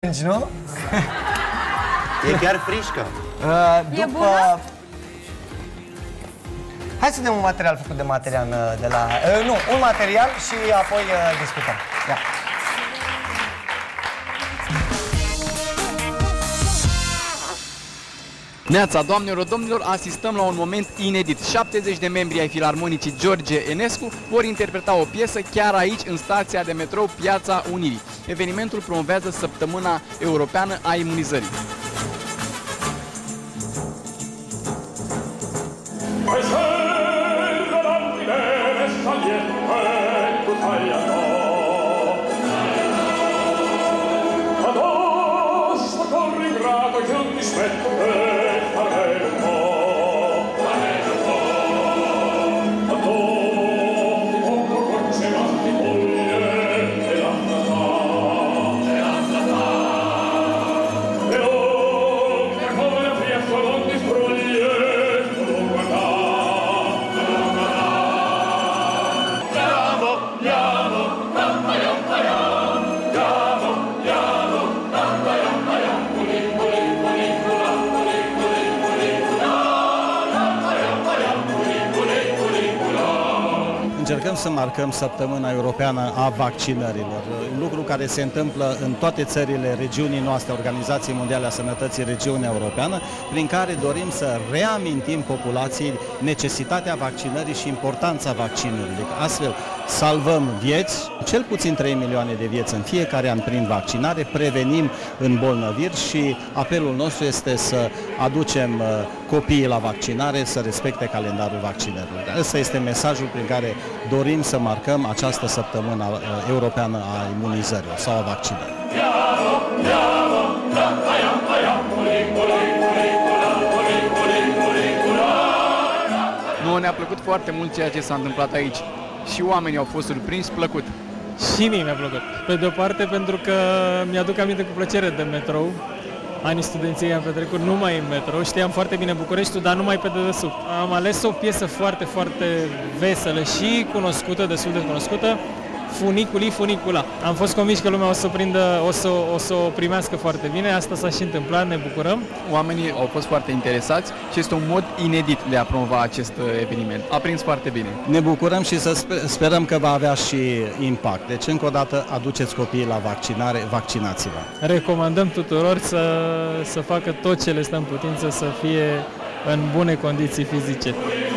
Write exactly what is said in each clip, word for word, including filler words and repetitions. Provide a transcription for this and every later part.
nu? E chiar frișcă. Uh, după... E bună? Hai să dăm un material făcut de material de la... Uh, nu, un material și apoi uh, discutăm. Ia. Neața, doamnelor, domnilor, asistăm la un moment inedit. șaptezeci de membri ai Filarmonicii George Enescu vor interpreta o piesă chiar aici, în stația de metrou Piața Unirii. Evenimentul promovează Săptămâna Europeană a Imunizării. Încercăm să marcăm Săptămâna Europeană a Vaccinărilor, un lucru care se întâmplă în toate țările regiunii noastre, Organizației Mondiale a Sănătății Regiunea Europeană, prin care dorim să reamintim populației necesitatea vaccinării și importanța vaccinurilor. Astfel, salvăm vieți, cel puțin trei milioane de vieți în fiecare an prin vaccinare, prevenim îmbolnăviri și apelul nostru este să aducem copiii la vaccinare, să respecte calendarul vaccinărilor. Ăsta este mesajul prin care dorim să marcăm această Săptămână Europeană a Imunizării sau a vaccinării. Nu, ne-a plăcut foarte mult ceea ce s-a întâmplat aici. Și oamenii au fost surprinși plăcut. Și mie mi-a plăcut. Pe de-o parte pentru că mi-aduc aminte cu plăcere de metrou. Anii studenției am petrecut numai în metrou, știam foarte bine Bucureștiul, dar numai pe dedesubt. Am ales o piesă foarte, foarte veselă și cunoscută, destul de cunoscută, Funiculi, Funicula. Am fost convins că lumea o să o prindă, o să, o să o primească foarte bine, asta s-a și întâmplat, ne bucurăm. Oamenii au fost foarte interesați și este un mod inedit de a promova acest eveniment. A prins foarte bine. Ne bucurăm și să sperăm că va avea și impact. Deci, încă o dată, aduceți copiii la vaccinare, vaccinați-vă. Recomandăm tuturor să, să facă tot ce le stă în putință să fie în bune condiții fizice.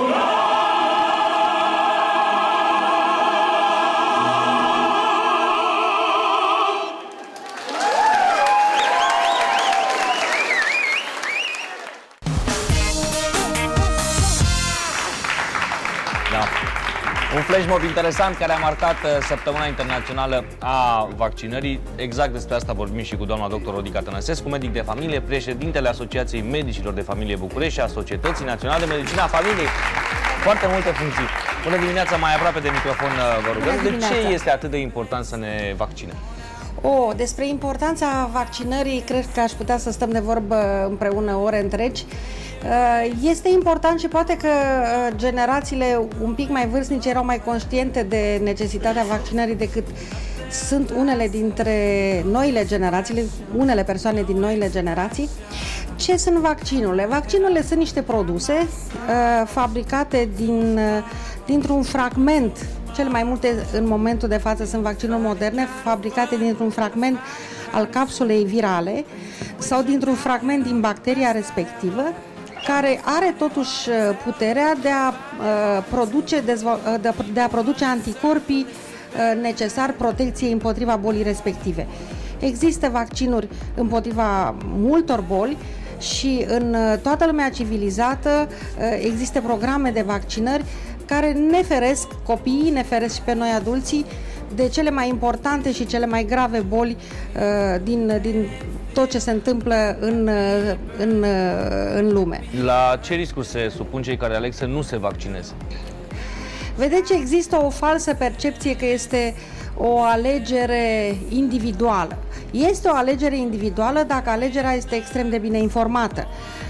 Un flashmob interesant care a marcat Săptămâna Internațională a Vaccinării. Exact despre asta vorbim și cu doamna doctor Rodica Tănăsescu, medic de familie, președintele Asociației Medicilor de Familie București și a Societății Naționale de Medicină a Familiei. Foarte multe funcții. Bună dimineața, mai aproape de microfon vă rugăm. De ce este atât de important să ne vaccinăm? O, despre importanța vaccinării, cred că aș putea să stăm de vorbă împreună ore întregi. Este important și poate că generațiile un pic mai vârstnice erau mai conștiente de necesitatea vaccinării decât sunt unele dintre noile generații, unele persoane din noile generații. Ce sunt vaccinurile? Vaccinurile sunt niște produse uh, fabricate din, uh, dintr-un fragment. Cele mai multe în momentul de față sunt vaccinuri moderne, fabricate dintr-un fragment al capsulei virale sau dintr-un fragment din bacteria respectivă, care are totuși puterea de a, uh, produce, de, de a produce anticorpii uh, necesari protecției împotriva bolii respective. Există vaccinuri împotriva multor boli și în toată lumea civilizată uh, există programe de vaccinări care ne feresc copiii, ne feresc și pe noi adulții de cele mai importante și cele mai grave boli uh, din, din tot ce se întâmplă în, în, în lume. La ce riscuri se supun cei care aleg să nu se vaccineze? Vedeți, există o falsă percepție că este o alegere individuală. Este o alegere individuală dacă alegerea este extrem de bine informată.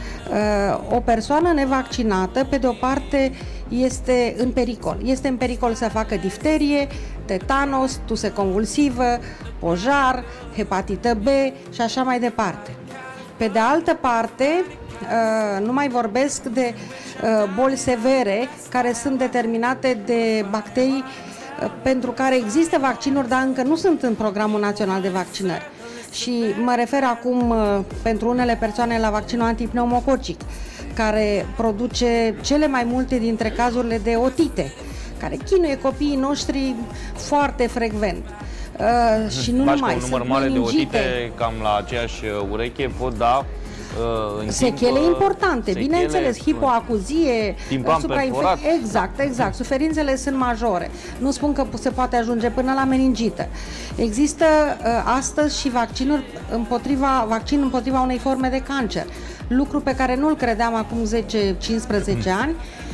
O persoană nevaccinată, pe de o parte, este în pericol. Este în pericol să facă difterie, tetanos, tuse convulsivă, pojar, hepatită B și așa mai departe. Pe de altă parte, nu mai vorbesc de boli severe care sunt determinate de bacterii pentru care există vaccinuri, dar încă nu sunt în Programul Național de Vaccinări. Și mă refer acum pentru unele persoane la vaccinul antipneumococic, care produce cele mai multe dintre cazurile de otite, care chinuie copiii noștri foarte frecvent. Uh, și nu numai, un număr mare de otite, cam la aceeași ureche, pot da uh, în sechele timp, importante, sechele, bineînțeles, hipoacuzie, timpan perforat. Exact, exact. Suferințele sunt majore. Nu spun că se poate ajunge până la meningită. Există uh, astăzi și vaccinuri împotriva, vaccin împotriva unei forme de cancer, lucru pe care nu-l credeam acum zece cincisprezece ani.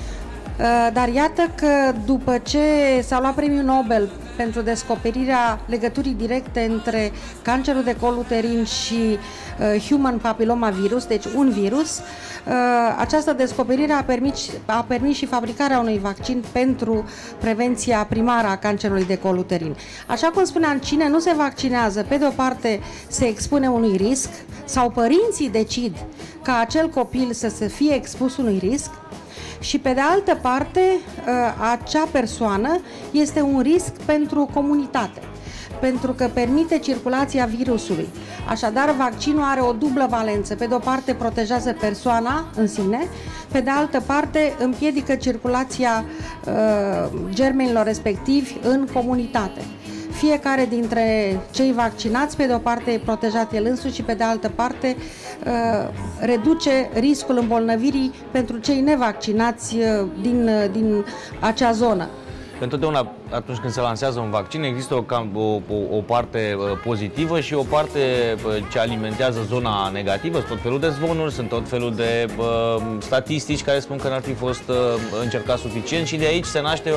Dar iată că după ce s-a luat premiul Nobel pentru descoperirea legăturii directe între cancerul de col uterin și uh, human papilloma virus, deci un virus, uh, această descoperire a permis, a permis și fabricarea unui vaccin pentru prevenția primară a cancerului de col uterin. Așa cum spuneam, cine nu se vaccinează, pe de o parte se expune unui risc sau părinții decid ca acel copil să se fie expus unui risc, și pe de altă parte, acea persoană este un risc pentru comunitate, pentru că permite circulația virusului. Așadar, vaccinul are o dublă valență. Pe de o parte protejează persoana în sine, pe de altă parte împiedică circulația uh, germenilor respectivi în comunitate. Fiecare dintre cei vaccinați, pe de o parte, e protejat el însuși și pe de altă parte uh, reduce riscul îmbolnăvirii pentru cei nevaccinați uh, din, uh, din acea zonă. Întotdeauna, atunci când se lansează un vaccin, există o, o, o, o parte uh, pozitivă și o parte uh, ce alimentează zona negativă. Sunt tot felul de zvonuri, sunt tot felul de uh, statistici care spun că n-ar fi fost uh, încercat suficient și de aici se naște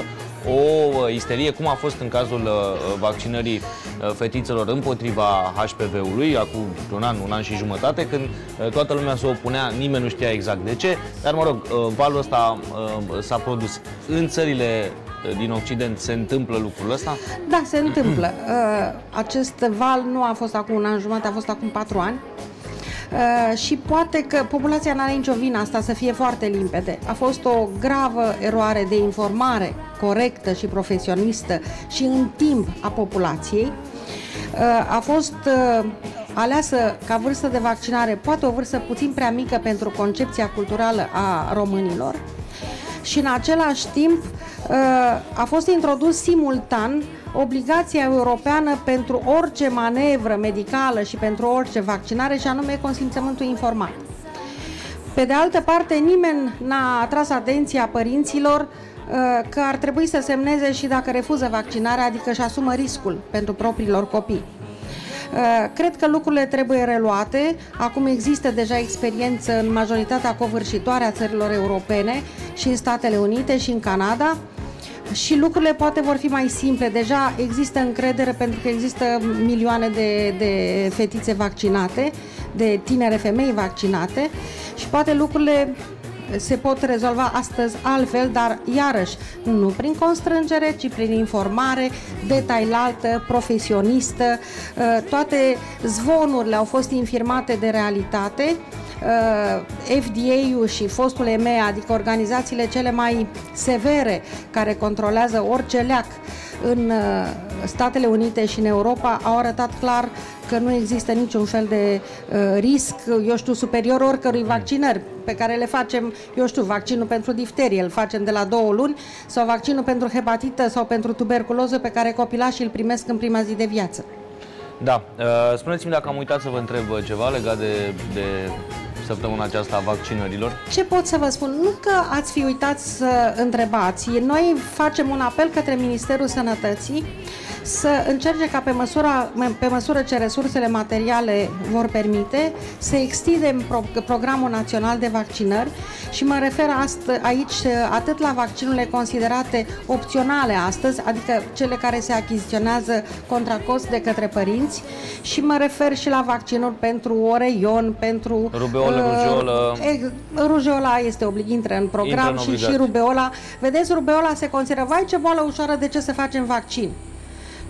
o uh, isterie, cum a fost în cazul uh, vaccinării uh, fetițelor împotriva H P V-ului, acum un an, un an și jumătate, când uh, toată lumea se opunea, nimeni nu știa exact de ce, dar mă rog, uh, valul ăsta uh, s-a produs. În țările din Occident se întâmplă lucrul ăsta? Da, se întâmplă. Acest val nu a fost acum un an jumătate, a fost acum patru ani. Și poate că populația n-are nicio vină, asta să fie foarte limpede. A fost o gravă eroare de informare corectă și profesionistă și în timp a populației. A fost aleasă ca vârstă de vaccinare, poate o vârstă puțin prea mică pentru concepția culturală a românilor. Și în același timp a fost introdus simultan obligația europeană pentru orice manevră medicală și pentru orice vaccinare, și anume consimțământul informat. Pe de altă parte, nimeni n-a atras atenția părinților că ar trebui să semneze și dacă refuză vaccinarea, adică își asumă riscul pentru propriilor copii. Cred că lucrurile trebuie reluate. Acum există deja experiență în majoritatea covârșitoare a țărilor europene și în Statele Unite și în Canada și lucrurile poate vor fi mai simple. Deja există încredere pentru că există milioane de, de fetițe vaccinate, de tinere femei vaccinate și poate lucrurile se pot rezolva astăzi altfel, dar iarăși nu prin constrângere, ci prin informare detailată, profesionistă. Toate zvonurile au fost infirmate de realitate. F D A-ul și fostul E M E A, adică organizațiile cele mai severe care controlează orice leac în Statele Unite și în Europa, au arătat clar că nu există niciun fel de uh, risc, eu știu, superior oricărui vaccinări pe care le facem, eu știu, vaccinul pentru difterie îl facem de la două luni sau vaccinul pentru hepatită sau pentru tuberculoză pe care copilașii îl primesc în prima zi de viață. Da. Uh, spuneți-mi dacă am uitat să vă întreb ceva legat de, de săptămâna aceasta a vaccinărilor. Ce pot să vă spun? Nu că ați fi uitat să întrebați. Noi facem un apel către Ministerul Sănătății să încerce ca pe măsura, pe măsură ce resursele materiale vor permite, să extindem pro, programul național de vaccinări și mă refer astă, aici atât la vaccinurile considerate opționale astăzi, adică cele care se achiziționează contra cost de către părinți, și mă refer și la vaccinuri pentru oreion, pentru rubeolă, uh, rujeolă. Ex, rujeola este oblig, intră în program, intră în și, și rubeola. Vedeți, rubeola se consideră, vai ce boală ușoară, de ce să facem vaccin?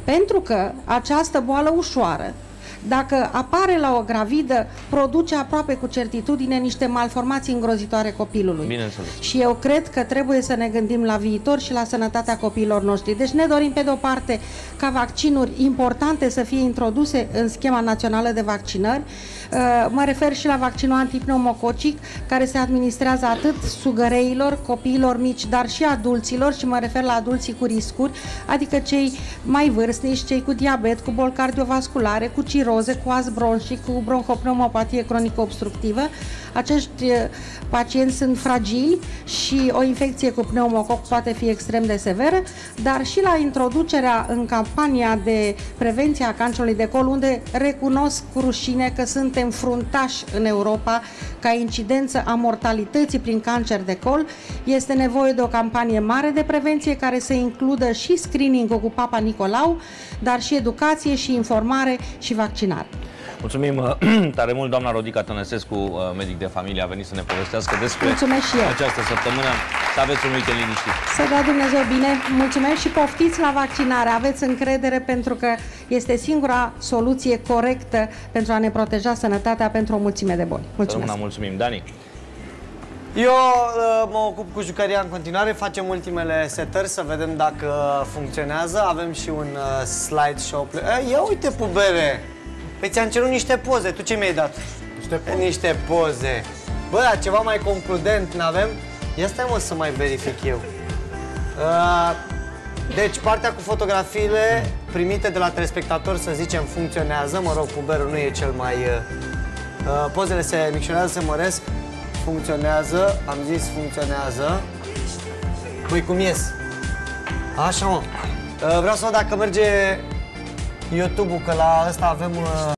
Pentru că această boală ușoară, dacă apare la o gravidă, produce aproape cu certitudine niște malformații îngrozitoare copilului. Bineînțeles. Și eu cred că trebuie să ne gândim la viitor și la sănătatea copiilor noștri. Deci ne dorim pe de o parte ca vaccinuri importante să fie introduse în schema națională de vaccinări. Mă refer și la vaccinul antipneumococic, care se administrează atât sugăreilor, copiilor mici, dar și adulților, și mă refer la adulții cu riscuri, adică cei mai vârstnici, cei cu diabet, cu boli cardiovasculare, cu ciroze, cu as bronșic, cu bronhopneumopatie cronică obstructivă. Acești pacienți sunt fragili și o infecție cu pneumococ poate fi extrem de severă, dar și la introducerea în campania de prevenție a cancerului de col, unde recunosc cu rușine că suntem fruntași în Europa ca incidență a mortalității prin cancer de col. Este nevoie de o campanie mare de prevenție care să includă și screening-ul cu Papa Nicolau, dar și educație și informare și vaccinare. Mulțumim tare mult, doamna Rodica Tănăsescu, medic de familie, a venit să ne povestească despre Mulțumesc și eu. această săptămână. Să aveți un weekend liniștit. Să dea Dumnezeu bine, mulțumesc și poftiți la vaccinare. Aveți încredere, pentru că este singura soluție corectă pentru a ne proteja sănătatea pentru o mulțime de boli. Mulțumesc. Rămâna, mulțumim. Dani? Eu uh, mă ocup cu jucăria în continuare, facem ultimele setări să vedem dacă funcționează. Avem și un uh, slideshow. Uh, ia uite, pubere! Păi ți-am cerut niște poze, tu ce mi-ai dat? Niște poze. Niște poze. Bă, dar ceva mai concludent n-avem? Ia stai, mă, să mai verific eu. Uh, deci, partea cu fotografiile primite de la telespectatori, să zicem, funcționează. Mă rog, puberul nu e cel mai... Uh, pozele se micșorează, se măresc. Funcționează, am zis funcționează. Băi, cum ies? Așa, mă. Uh, vreau să văd dacă merge YouTube-ul, că la ăsta avem... Uh,